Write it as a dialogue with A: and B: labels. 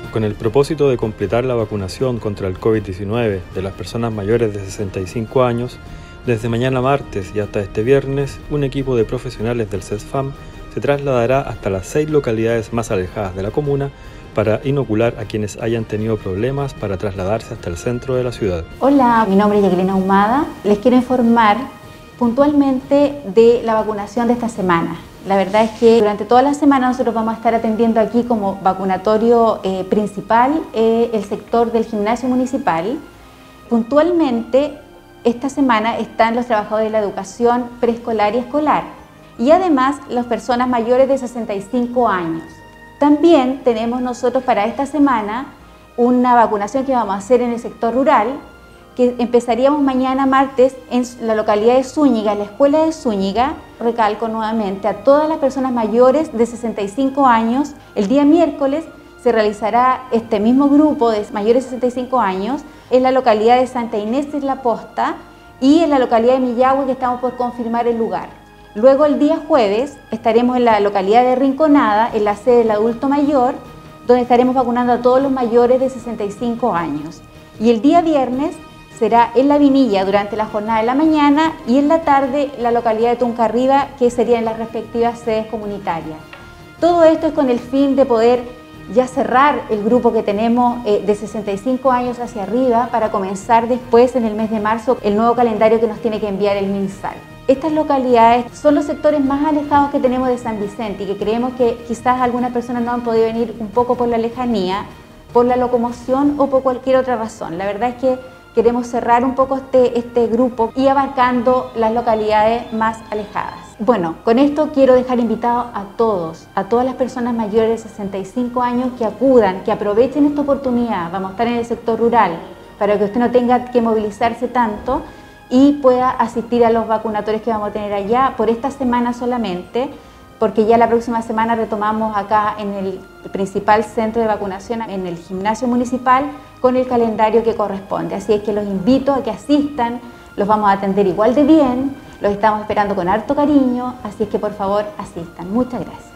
A: Con el propósito de completar la vacunación contra el COVID-19 de las personas mayores de 65 años, desde mañana martes y hasta este viernes, un equipo de profesionales del CESFAM se trasladará hasta las 6 localidades más alejadas de la comuna para inocular a quienes hayan tenido problemas para trasladarse hasta el centro de la ciudad.
B: Hola, mi nombre es Jacqueline Ahumada. Les quiero informar puntualmente de la vacunación de esta semana. La verdad es que durante toda la semana nosotros vamos a estar atendiendo aquí como vacunatorio principal el sector del gimnasio municipal. Puntualmente esta semana están los trabajadores de la educación preescolar y escolar y además las personas mayores de 65 años. También tenemos nosotros para esta semana una vacunación que vamos a hacer en el sector rural, que empezaríamos mañana martes en la localidad de Zúñiga, en la escuela de Zúñiga. Recalco nuevamente a todas las personas mayores de 65 años. El día miércoles se realizará este mismo grupo de mayores de 65 años en la localidad de Santa Inés de la Posta y en la localidad de Millagüe, que estamos por confirmar el lugar. Luego el día jueves estaremos en la localidad de Rinconada, en la sede del adulto mayor, donde estaremos vacunando a todos los mayores de 65 años. Y el día viernes será en La Vinilla durante la jornada de la mañana y en la tarde la localidad de Tuncarriba, que serían las respectivas sedes comunitarias. Todo esto es con el fin de poder ya cerrar el grupo que tenemos de 65 años hacia arriba para comenzar después en el mes de marzo el nuevo calendario que nos tiene que enviar el MinSal. Estas localidades son los sectores más alejados que tenemos de San Vicente y que creemos que quizás algunas personas no han podido venir un poco por la lejanía, por la locomoción o por cualquier otra razón. La verdad es que queremos cerrar un poco este grupo y abarcando las localidades más alejadas. Bueno, con esto quiero dejar invitados a todas las personas mayores de 65 años que acudan, que aprovechen esta oportunidad. Vamos a estar en el sector rural para que usted no tenga que movilizarse tanto y pueda asistir a los vacunatorios que vamos a tener allá por esta semana solamente, porque ya la próxima semana retomamos acá en el principal centro de vacunación, en el gimnasio municipal, con el calendario que corresponde. Así es que los invito a que asistan, los vamos a atender igual de bien, los estamos esperando con harto cariño, así es que por favor asistan. Muchas gracias.